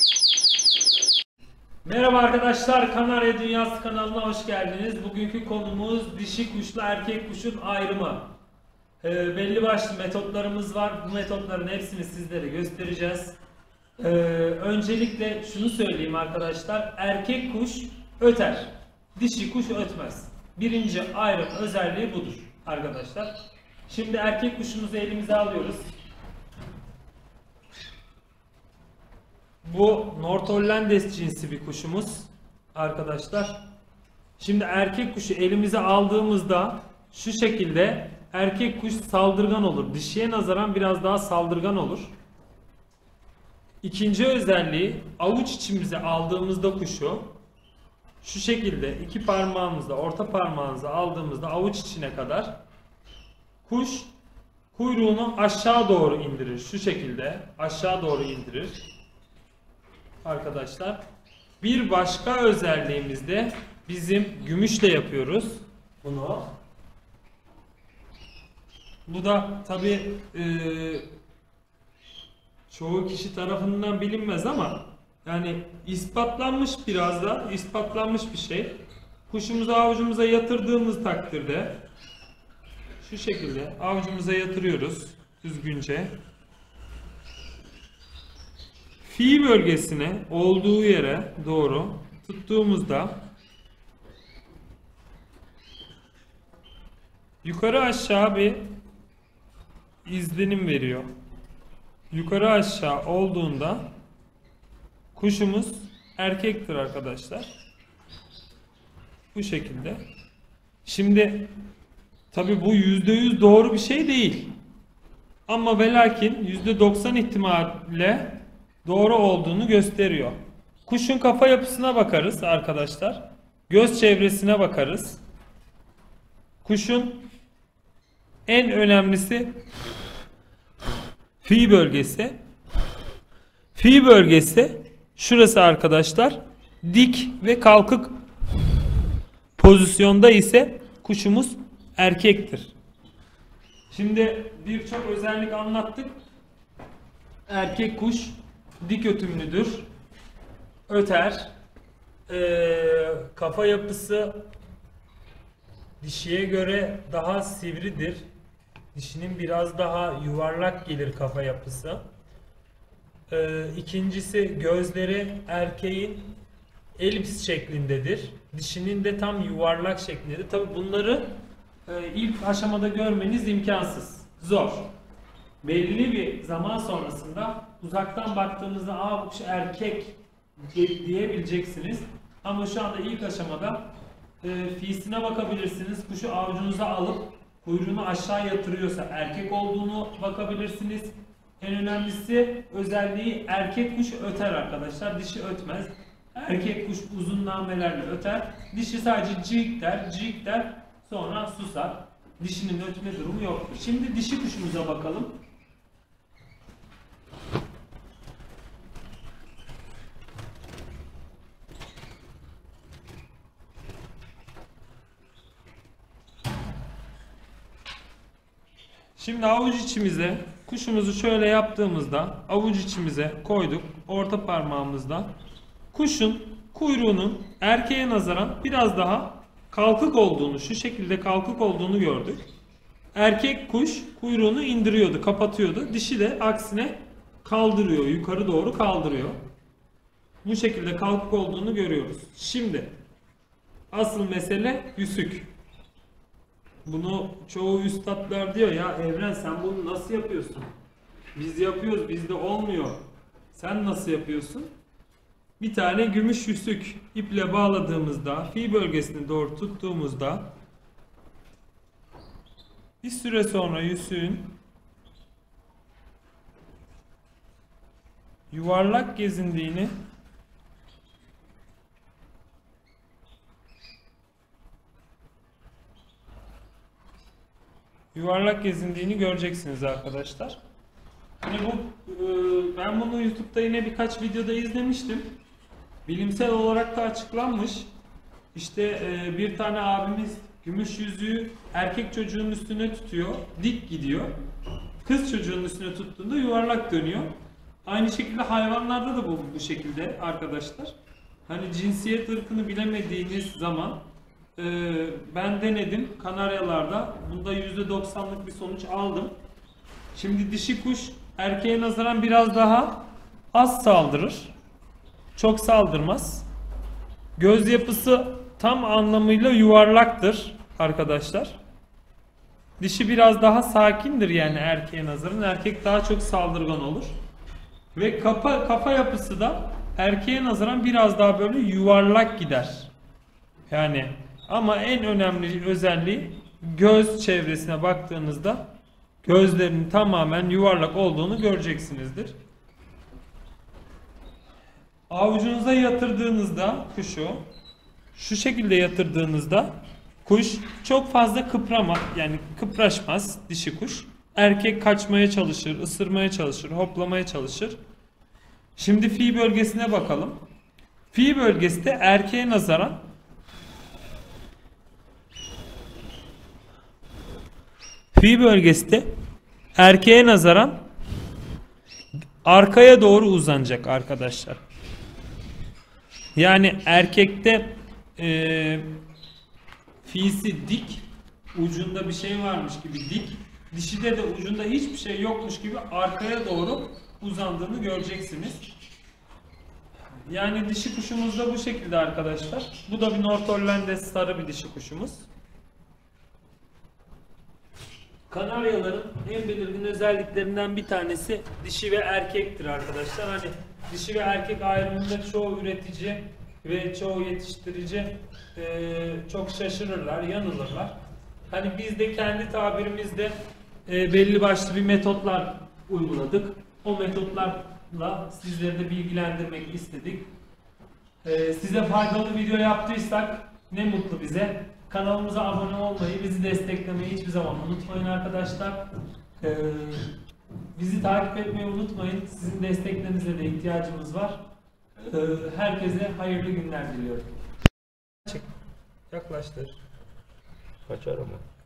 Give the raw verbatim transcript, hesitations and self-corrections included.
Merhaba arkadaşlar, Kanarya Dünyası kanalına hoş geldiniz. Bugünkü konumuz dişi kuşla erkek kuşun ayrımı. Ee, belli başlı metotlarımız var. Bu metotların hepsini sizlere göstereceğiz. Ee, öncelikle şunu söyleyeyim arkadaşlar. Erkek kuş öter, dişi kuş ötmez. Birinci ayrım özelliği budur arkadaşlar. Şimdi erkek kuşumuzu elimize alıyoruz. Bu Nordhollandes cinsi bir kuşumuz arkadaşlar. Şimdi erkek kuşu elimize aldığımızda şu şekilde erkek kuş saldırgan olur. Dişiye nazaran biraz daha saldırgan olur. İkinci özelliği, avuç içimize aldığımızda kuşu şu şekilde iki parmağımızla, orta parmağımızla aldığımızda avuç içine kadar kuş kuyruğunu aşağı doğru indirir. Şu şekilde aşağı doğru indirir. Arkadaşlar, bir başka özelliğimiz de bizim gümüşle yapıyoruz bunu. Bu da tabi e, çoğu kişi tarafından bilinmez ama yani ispatlanmış, biraz da ispatlanmış bir şey. Kuşumuzu avucumuza yatırdığımız takdirde şu şekilde avucumuza yatırıyoruz düzgünce. Fi bölgesine olduğu yere doğru tuttuğumuzda yukarı aşağı bir izlenim veriyor. Yukarı aşağı olduğunda kuşumuz erkektir arkadaşlar. Bu şekilde. Şimdi tabi bu yüzde yüz doğru bir şey değil. Ama ve lakin yüzde doksan ihtimalle doğru olduğunu gösteriyor. Kuşun kafa yapısına bakarız arkadaşlar. Göz çevresine bakarız. Kuşun en önemlisi fi bölgesi. Fi bölgesi şurası arkadaşlar. Dik ve kalkık pozisyonda ise kuşumuz erkektir. Şimdi birçok özellik anlattık. Erkek kuş dik ötümlüdür, öter, ee, kafa yapısı dişiye göre daha sivridir, dişinin biraz daha yuvarlak gelir kafa yapısı. Ee, ikincisi, gözleri erkeğin elips şeklindedir, dişinin de tam yuvarlak şeklindedir. Tabi bunları e, ilk aşamada görmeniz imkansız, zor. Belli bir zaman sonrasında uzaktan baktığınızda aa bu kuş erkek diyebileceksiniz. Ama şu anda ilk aşamada e, fiisine bakabilirsiniz. Kuşu avucunuza alıp kuyruğunu aşağı yatırıyorsa erkek olduğunu bakabilirsiniz. En önemlisi özelliği, erkek kuş öter arkadaşlar. Dişi ötmez. Erkek kuş uzun namelerle öter. Dişi sadece cik der, cik der, sonra susar. Dişinin ötme durumu yoktur. Şimdi dişi kuşumuza bakalım. Şimdi avuç içimize kuşumuzu şöyle yaptığımızda avuç içimize koyduk, orta parmağımızda kuşun kuyruğunun erkeğe nazaran biraz daha kalkık olduğunu, şu şekilde kalkık olduğunu gördük. Erkek kuş kuyruğunu indiriyordu, kapatıyordu. Dişi de aksine kaldırıyor, yukarı doğru kaldırıyor. Bu şekilde kalkık olduğunu görüyoruz. Şimdi asıl mesele yüsük. Bunu çoğu üstadlar diyor ya, Evren sen bunu nasıl yapıyorsun? Biz yapıyoruz, bizde olmuyor. Sen nasıl yapıyorsun? Bir tane gümüş yüzük iple bağladığımızda, fi bölgesini doğru tuttuğumuzda bir süre sonra yüzüğün yuvarlak gezindiğini yuvarlak gezindiğini göreceksiniz arkadaşlar. Hani bu ben bunu YouTube'da yine birkaç videoda izlemiştim. Bilimsel olarak da açıklanmış. İşte bir tane abimiz gümüş yüzüğü erkek çocuğun üstüne tutuyor, dik gidiyor. Kız çocuğun üstüne tuttuğunda yuvarlak dönüyor. Aynı şekilde hayvanlarda da bu, bu şekilde arkadaşlar. Hani cinsiyet ırkını bilemediğiniz zaman e, ben denedim Kanaryalarda. Bunda yüzde doksanlık bir sonuç aldım. Şimdi dişi kuş erkeğe nazaran biraz daha az saldırır. Çok saldırmaz. Göz yapısı tam anlamıyla yuvarlaktır arkadaşlar. Dişi biraz daha sakindir yani erkeğe nazaran. Erkek daha çok saldırgan olur. Ve kafa kafa yapısı da erkeğe nazaran biraz daha böyle yuvarlak gider. Yani ama en önemli özelliği göz çevresine baktığınızda gözlerinin tamamen yuvarlak olduğunu göreceksinizdir. Avucunuza yatırdığınızda kuşu şu şekilde yatırdığınızda kuş çok fazla kıprama yani kıpraşmaz dişi kuş. Erkek kaçmaya çalışır, ısırmaya çalışır, hoplamaya çalışır. Şimdi fi bölgesine bakalım. Fi bölgesi de erkeğe nazaran fi bölgesi de erkeğe nazaran arkaya doğru uzanacak arkadaşlar. Yani erkekte e, fi'si dik, ucunda bir şey varmış gibi dik. Dişide de ucunda hiçbir şey yokmuş gibi arkaya doğru uzandığını göreceksiniz. Yani dişi kuşumuz da bu şekilde arkadaşlar. Bu da bir Nordhollandes sarı bir dişi kuşumuz. Kanaryaların en belirgin özelliklerinden bir tanesi dişi ve erkektir arkadaşlar. Hani dişi ve erkek ayrımında çoğu üretici ve çoğu yetiştirici e, çok şaşırırlar, yanılırlar. Hani biz de kendi tabirimizde e, belli başlı bir metotlar uyguladık. O metotlarla sizleri de bilgilendirmek istedik. E, size faydalı video yaptıysak ne mutlu bize. Kanalımıza abone olmayı, bizi desteklemeyi hiçbir zaman unutmayın arkadaşlar. Ee, bizi takip etmeyi unutmayın. Sizin desteklerinize de ihtiyacımız var. Ee, herkese hayırlı günler diliyorum. Yaklaştır. Kaçar ama.